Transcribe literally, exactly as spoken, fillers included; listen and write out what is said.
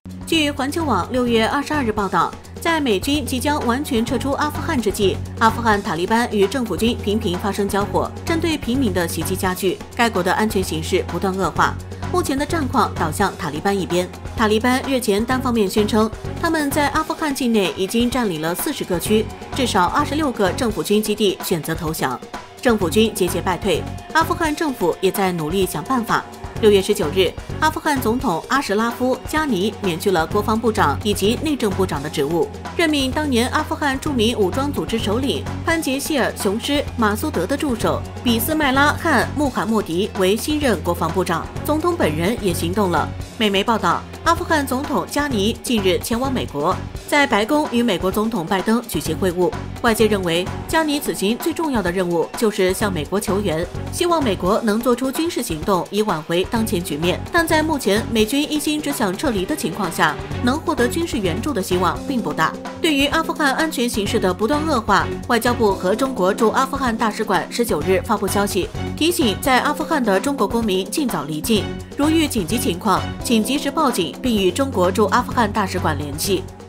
据环球网六月二十二日报道，在美军即将完全撤出阿富汗之际，阿富汗塔利班与政府军频频发生交火，针对平民的袭击加剧，该国的安全形势不断恶化。目前的战况倒向塔利班一边。塔利班日前单方面宣称，他们在阿富汗境内已经占领了四十个区，至少二十六个政府军基地选择投降。政府军节节败退，阿富汗政府也在努力想办法。六月十九日，阿富汗总统阿什拉夫·加尼免去了国防部长以及内政部长的职务，任命当年阿富汗著名武装组织首领潘杰希尔·雄狮·马苏德的助手比斯麦拉汗·穆罕默迪为新任国防部长。总统本人也行动了。美媒报道，阿富汗总统加尼近日前往美国，在白宫与美国总统拜登举行会晤。外界认为，加尼此行最重要的任务就是向美国求援，希望美国能做出军事行动以挽回当前局面。但在目前美军一心只想撤离的情况下，能获得军事援助的希望并不大。对于阿富汗安全形势的不断恶化，外交部和中国驻阿富汗大使馆十九日发布消息，提醒在阿富汗的中国公民尽早离境，如遇紧急情况，请及时报警，并与中国驻阿富汗大使馆联系。